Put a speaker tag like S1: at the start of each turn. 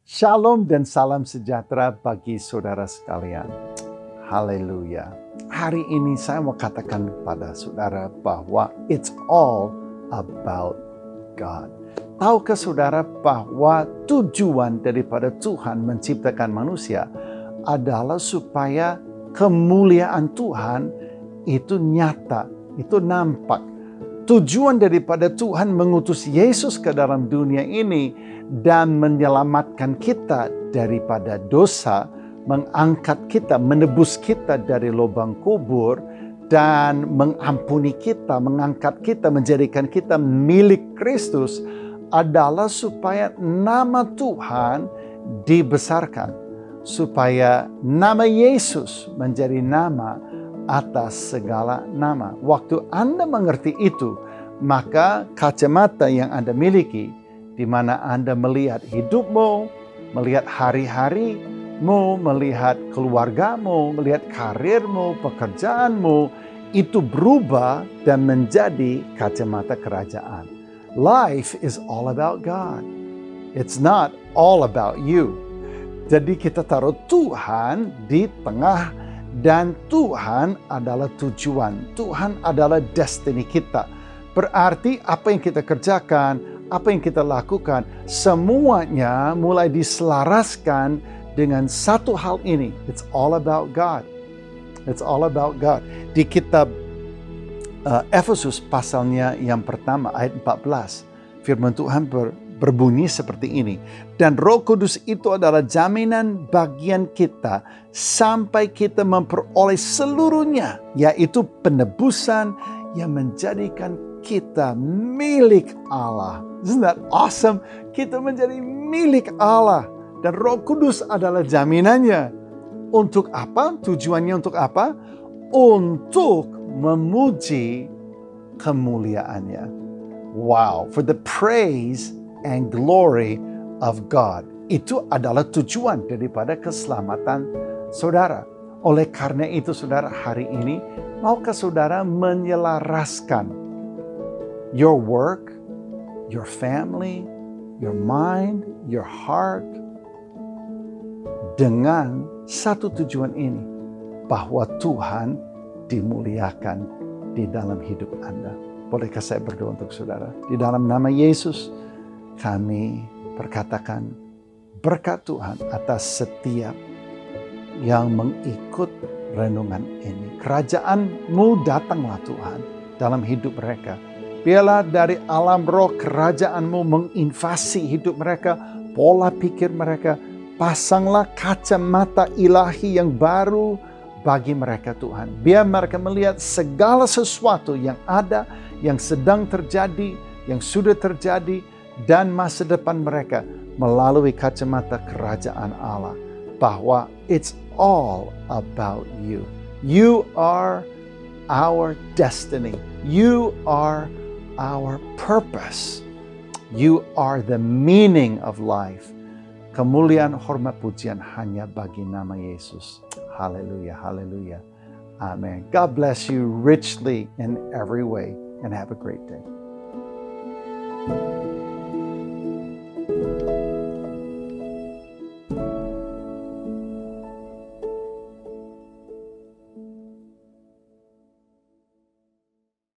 S1: Shalom dan salam sejahtera bagi saudara sekalian. Haleluya. Hari ini saya mau katakan kepada saudara bahwa it's all about God. Tahukah saudara bahwa tujuan daripada Tuhan menciptakan manusia adalah supaya kemuliaan Tuhan itu nyata, itu nampak. Tujuan daripada Tuhan mengutus Yesus ke dalam dunia ini dan menyelamatkan kita daripada dosa, mengangkat kita, menebus kita dari lubang kubur, dan mengampuni kita, mengangkat kita, menjadikan kita milik Kristus adalah supaya nama Tuhan dibesarkan, supaya nama Yesus menjadi nama atas segala nama. Waktu Anda mengerti itu, maka kacamata yang Anda miliki, di mana Anda melihat hidupmu, melihat hari-harimu, melihat keluargamu, melihat karirmu, pekerjaanmu, itu berubah dan menjadi kacamata kerajaan. Life is all about God. It's not all about you. Jadi kita taruh Tuhan di tengah, dan Tuhan adalah tujuan. Tuhan adalah destiny kita. Berarti apa yang kita kerjakan, apa yang kita lakukan, semuanya mulai diselaraskan dengan satu hal ini. It's all about God. It's all about God. Di kitab Efesus pasalnya yang pertama ayat 14, firman Tuhan berbunyi seperti ini. Dan Roh Kudus itu adalah jaminan bagian kita sampai kita memperoleh seluruhnya, yaitu penebusan yang menjadikan kita milik Allah. Isn't that awesome? Kita menjadi milik Allah dan Roh Kudus adalah jaminannya. Untuk apa? Tujuannya untuk apa? Untuk memuji kemuliaannya. Wow, for the praise and glory of God. Itu adalah tujuan daripada keselamatan saudara. Oleh karena itu saudara, hari ini maukah saudara menyelaraskan your work, your family, your mind, your heart dengan satu tujuan ini, bahwa Tuhan dimuliakan di dalam hidup Anda. Bolehkah saya berdoa untuk saudara? Di dalam nama Yesus, kami perkatakan berkat Tuhan atas setiap yang mengikut renungan ini. Kerajaan-Mu datanglah Tuhan dalam hidup mereka. Biarlah dari alam roh kerajaan-Mu menginvasi hidup mereka, pola pikir mereka. Pasanglah kacamata ilahi yang baru bagi mereka Tuhan. Biar mereka melihat segala sesuatu yang ada, yang sedang terjadi, yang sudah terjadi, dan masa depan mereka melalui kacamata kerajaan Allah. Bahwa it's all about you. You are our destiny. You are our purpose. You are the meaning of life. Kemuliaan, hormat, pujian hanya bagi nama Yesus. Haleluya, haleluya. Amen. God bless you richly in every way and have a great day.